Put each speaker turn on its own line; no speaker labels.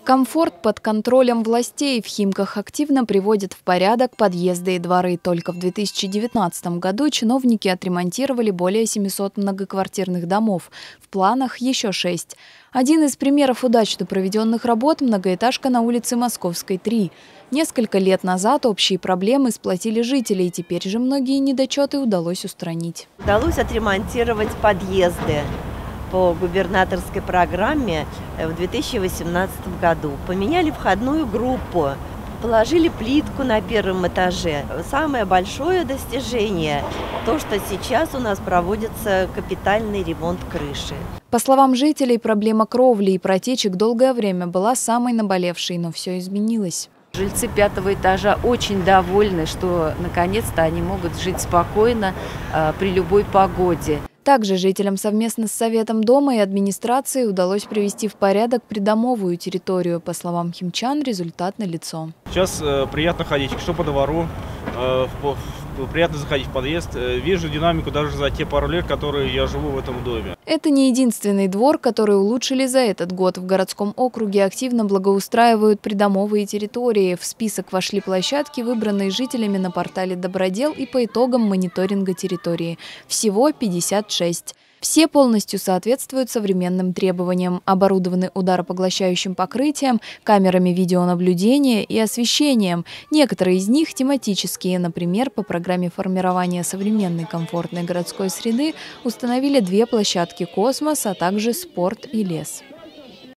Комфорт под контролем властей. В Химках активно приводят в порядок подъезды и дворы. Только в 2019 году чиновники отремонтировали более 700 многоквартирных домов. В планах еще 6. Один из примеров удачно проведенных работ – многоэтажка на улице Московской, 3. Несколько лет назад общие проблемы сплотили жителей. Теперь же многие недочеты удалось устранить.
Удалось отремонтировать подъезды по губернаторской программе в 2018 году. Поменяли входную группу, положили плитку на первом этаже. Самое большое достижение – то, что сейчас у нас проводится капитальный ремонт крыши.
По словам жителей, проблема кровли и протечек долгое время была самой наболевшей, но все изменилось.
Жильцы 5-го этажа очень довольны, что наконец-то они могут жить спокойно при любой погоде.
Также жителям совместно с Советом дома и администрацией удалось привести в порядок придомовую территорию. По словам химчан, результат налицо.
Сейчас приятно ходить, что по двору, приятно заходить в подъезд. Вижу динамику даже за те пару лет, которые я живу в этом доме. Это
не единственный двор, который улучшили за этот год. В городском округе активно благоустраивают придомовые территории. В список вошли площадки, выбранные жителями на портале «Добродел» и по итогам мониторинга территории. Всего 56. Все полностью соответствуют современным требованиям, оборудованы ударопоглощающим покрытием, камерами видеонаблюдения и освещением. Некоторые из них тематические. Например, по программе формирования современной комфортной городской среды установили 2 площадки «Космос», а также «Спорт» и «Лес».